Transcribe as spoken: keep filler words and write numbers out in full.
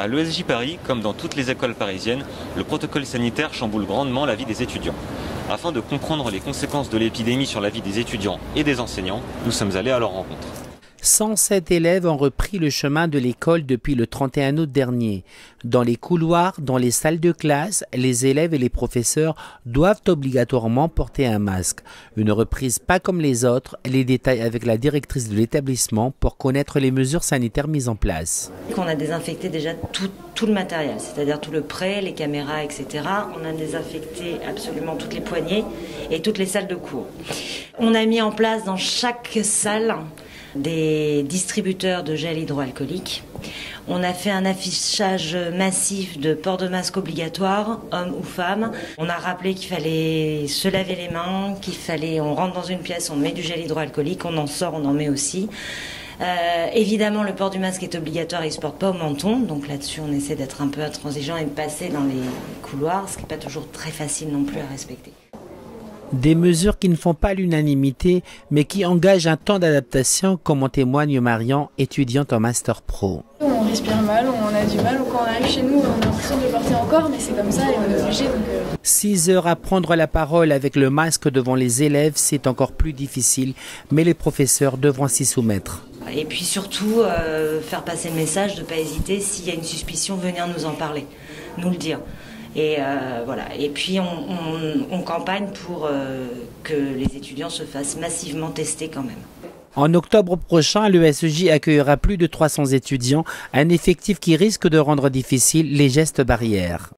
À l'E S J Paris, comme dans toutes les écoles parisiennes, le protocole sanitaire chamboule grandement la vie des étudiants. Afin de comprendre les conséquences de l'épidémie sur la vie des étudiants et des enseignants, nous sommes allés à leur rencontre. cent sept élèves ont repris le chemin de l'école depuis le trente et un août dernier. Dans les couloirs, dans les salles de classe, les élèves et les professeurs doivent obligatoirement porter un masque. Une reprise pas comme les autres, les détails avec la directrice de l'établissement pour connaître les mesures sanitaires mises en place. On a désinfecté déjà tout, tout le matériel, c'est-à-dire tout le prêt, les caméras, et cetera. On a désinfecté absolument toutes les poignées et toutes les salles de cours. On a mis en place dans chaque salle des distributeurs de gel hydroalcoolique. On a fait un affichage massif de port de masque obligatoire, hommes ou femmes. On a rappelé qu'il fallait se laver les mains, qu'il fallait, on rentre dans une pièce, on met du gel hydroalcoolique, on en sort, on en met aussi. Euh, évidemment, le port du masque est obligatoire, il ne se porte pas au menton, donc là-dessus on essaie d'être un peu intransigeant et de passer dans les couloirs, ce qui n'est pas toujours très facile non plus à respecter. Des mesures qui ne font pas l'unanimité, mais qui engagent un temps d'adaptation, comme en témoigne Marion, étudiante en Master Pro. On respire mal, on a du mal, ou quand on arrive chez nous, on a l'impression de le porter encore, mais c'est comme ça et on est obligé. Donc euh... Six heures à prendre la parole avec le masque devant les élèves, c'est encore plus difficile, mais les professeurs devront s'y soumettre. Et puis surtout, euh, faire passer le message de ne pas hésiter, s'il y a une suspicion, venir nous en parler, nous le dire. Et euh, voilà. Et puis on, on, on campagne pour euh, que les étudiants se fassent massivement tester quand même. En octobre prochain, l'E S J accueillera plus de trois cents étudiants, un effectif qui risque de rendre difficile les gestes barrières.